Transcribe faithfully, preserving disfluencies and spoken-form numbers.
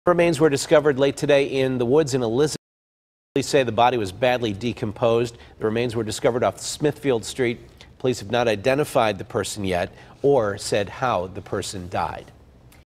Remains were discovered late today in the woods in Elizabeth. Police say the body was badly decomposed. The remains were discovered off Smithfield Street. Police have not identified the person yet or said how the person died.